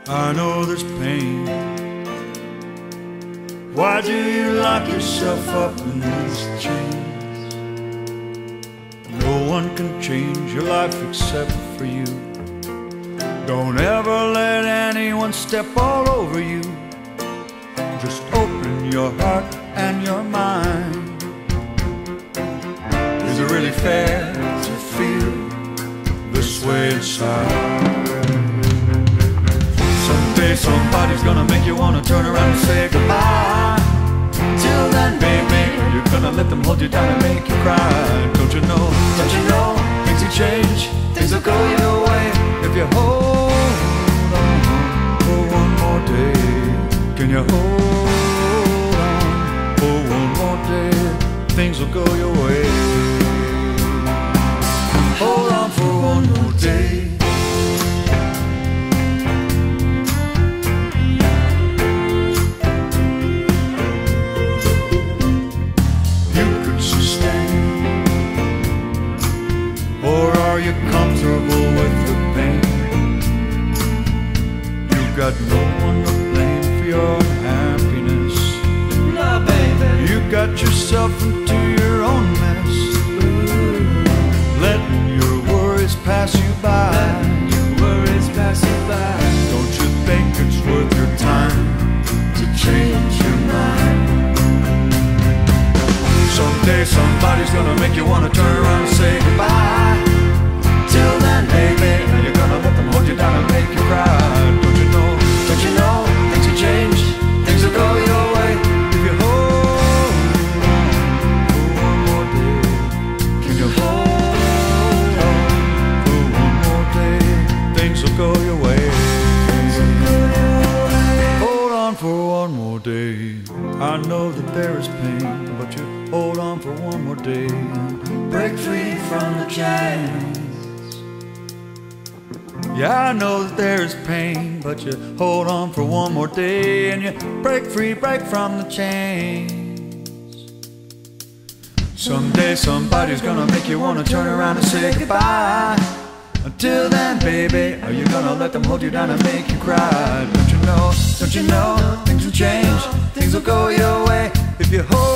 I know there's pain. Why do you lock yourself up in these chains? No one can change your life except for you. Don't ever let anyone step all over you. Just open your heart and your mind. Is it really fair to feel this way inside? Someday somebody's gonna make you wanna turn around and say goodbye. Till then, baby, you're gonna let them hold you down and make you cry. Don't you know, things will change, things will go your way. If you hold on for one more day, can you hold on for one more day? Things will go your way. Hold on for one more day. Are you comfortable with the pain? You've got no one to blame for your happiness. No, baby. You got yourself into your own mess. Let your worries pass you by. Don't you think it's worth your time to change your mind? Someday somebody's gonna make you wanna turn around and say goodbye. Till then, baby, you're gonna let them hold you down and make you cry. Don't you know, things will change, things will go your way. If you hold on for one more day, can you hold on for one more day? Things will go your way. Hold on for one more day. I know that there is pain, but you hold on for one more day. Break free from the chains. Yeah, I know that there is pain, but you hold on for one more day and you break free, break from the chains. Someday somebody's gonna make you wanna turn around and say goodbye. Until then, baby, are you gonna let them hold you down and make you cry? Don't you know, things will change, things will go your way. If you hold